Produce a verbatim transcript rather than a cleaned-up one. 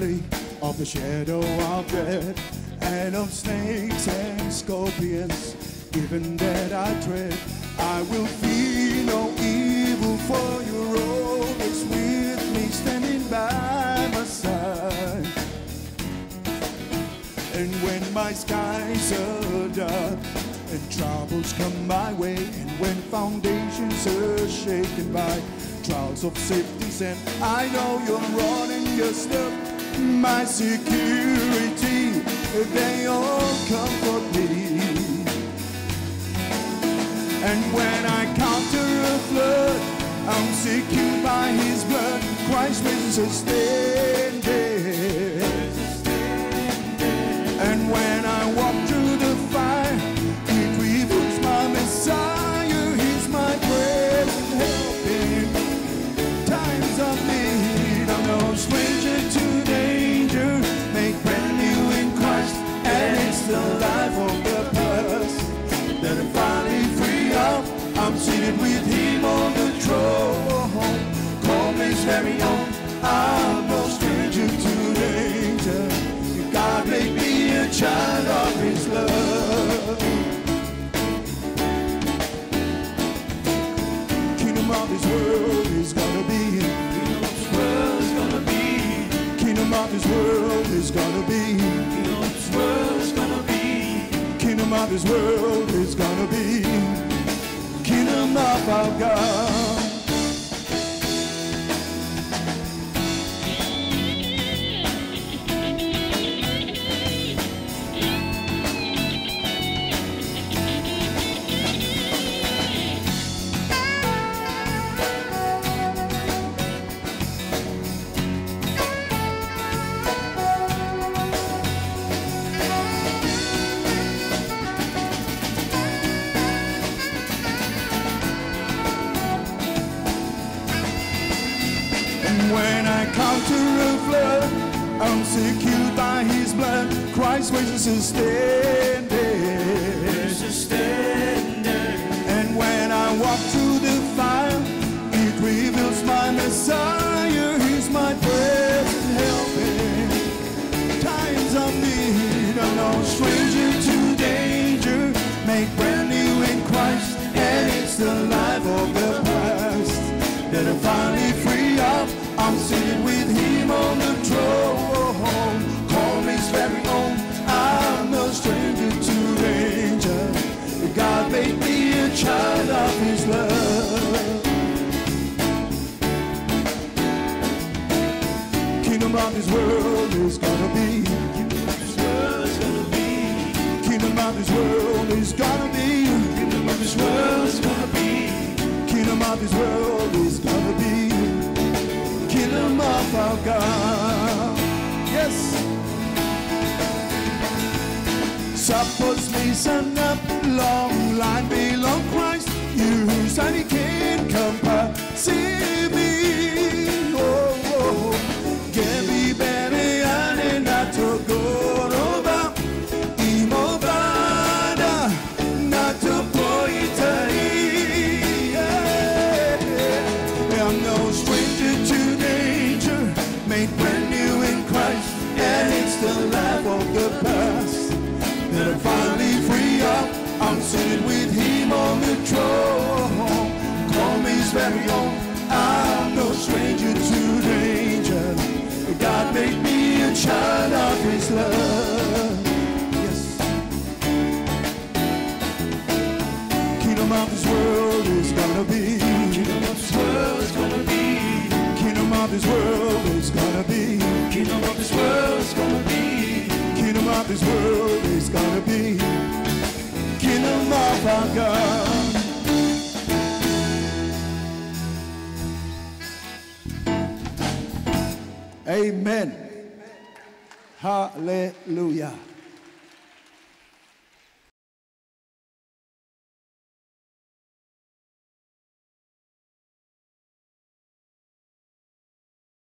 valley of the shadow of death, and of snakes and scorpions, even that I tread, I will fear no evil, for your rod is with me, standing by my side. And when my skies are dark and troubles come my way, and when foundations are shaken by trials of safety, and I know your rod and your staff, my security, they all comfort me. And when I counter a flood, I'm secured by his blood. Christ raises a standing. And when I walk through the fire, it reveals my Messiah. He's my present help in times of need. I'm no stranger to danger, make brand new in Christ, and it's the life of the past that I'm finally free of. I'm seated with him on the throne, call me his very own. I'm no stranger to danger. God made me a child of his love. Kingdom of this world is gonna be, kingdom of this world is gonna be, kingdom of this world is gonna be, kingdom of this world is gonna be, kingdom of this world is gonna be, kingdom of our God. When I counter a flood, I'm secured by his blood. Christ raises a standing. And when I walk through the fire, it reveals my Messiah. He's my present help in times of need. I'm no stranger to danger, make brand new in Christ, and it's the life of the past that I'm finally free of. I'm seated with him on the throne, call me his very own. I'm no stranger to danger. God made me a child of his love. Kingdom of this world is gonna be, kingdom of this world is gonna be, kingdom of this world is gonna be, kingdom of this world is gonna be, kingdom of this world is gonna be, kingdom of our God. Yes. Suppose me son up, long line below Christ, you said he can't compare. See me, oh, oh, get me better and not to go over. Imo bada, not to point. I'm no stranger to danger, made brand new in Christ, and it's the life of the past that I'm finally free of. I'm seated with him on the throne, call me his very own. I'm no stranger to danger. God made me a child of his love. Yes. Kingdom of this world is gonna be, kingdom of this world is gonna be, kingdom of this world is gonna be, kingdom of this world is gonna be, kingdom of this world is gonna be, kingdom of our God. Amen. Hallelujah.